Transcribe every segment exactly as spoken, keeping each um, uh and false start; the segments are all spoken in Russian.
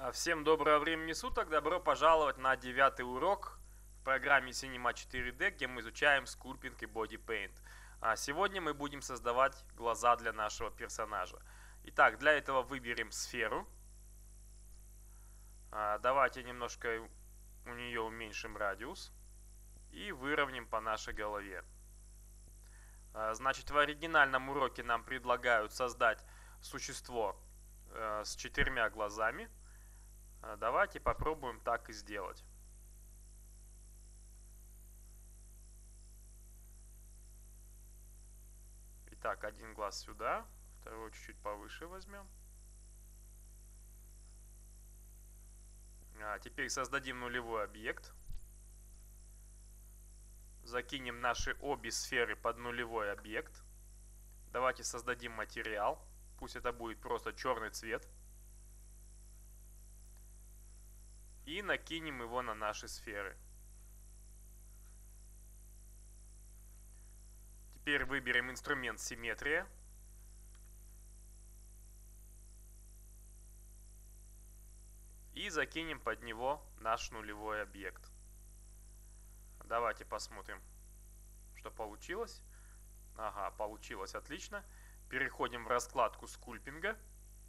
Всем доброго времени суток, добро пожаловать на девятый урок в программе Cinema четыре дэ, где мы изучаем скульптинг и Body Paint. Сегодня мы будем создавать глаза для нашего персонажа. Итак, для этого выберем сферу. Давайте немножко у нее уменьшим радиус и выровняем по нашей голове. Значит, в оригинальном уроке нам предлагают создать существо с четырьмя глазами. Давайте попробуем так и сделать. Итак, один глаз сюда, второй чуть-чуть повыше возьмем. А теперь создадим нулевой объект. Закинем наши обе сферы под нулевой объект. Давайте создадим материал. Пусть это будет просто черный цвет. И накинем его на наши сферы. Теперь выберем инструмент симметрия. И закинем под него наш нулевой объект. Давайте посмотрим, что получилось. Ага, получилось отлично. Переходим в раскладку скульптинга.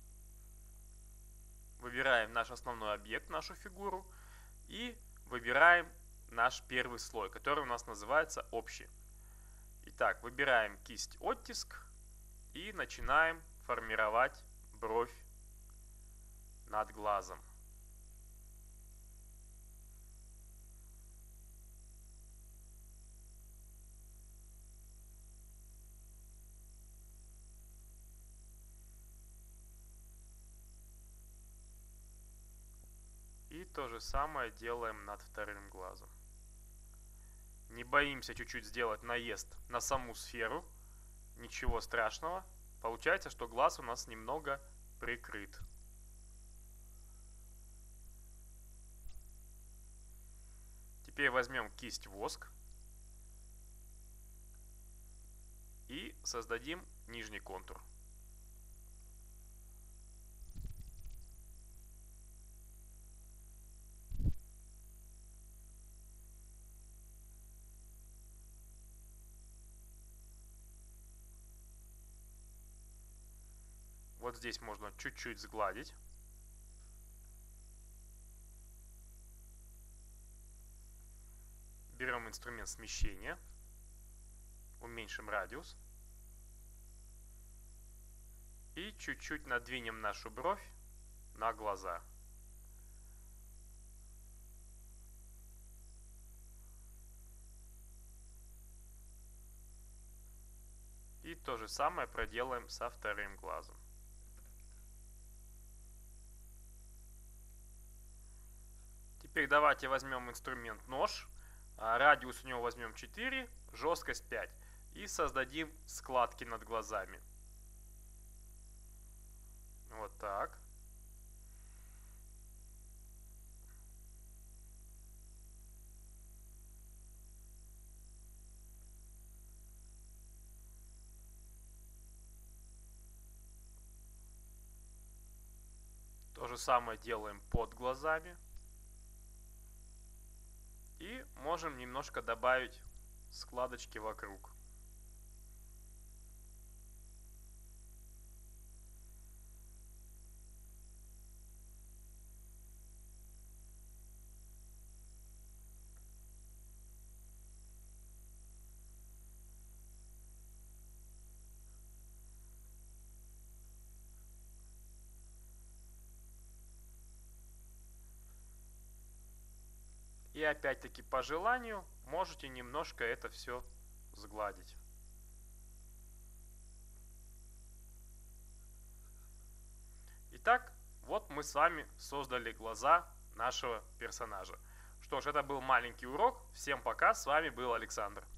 Выбираем наш основной объект, нашу фигуру. И выбираем наш первый слой, который у нас называется общий. Итак, выбираем кисть оттиск. И начинаем формировать бровь над глазом. И то же самое делаем над вторым глазом. Не боимся чуть-чуть сделать наезд на саму сферу. Ничего страшного. Получается, что глаз у нас немного прикрыт. Теперь возьмем кисть воск. И создадим нижний контур. Вот здесь можно чуть-чуть сгладить. Берем инструмент смещения. Уменьшим радиус. И чуть-чуть надвинем нашу бровь на глаза. И то же самое проделаем со вторым глазом. Теперь давайте возьмем инструмент нож. Радиус у него возьмем четыре, жесткость пять. И создадим складки над глазами. Вот так. То же самое делаем под глазами. И можем немножко добавить складочки вокруг. И опять-таки по желанию можете немножко это все сгладить. Итак, вот мы с вами создали глаза нашего персонажа. Что ж, это был маленький урок. Всем пока, с вами был Александр.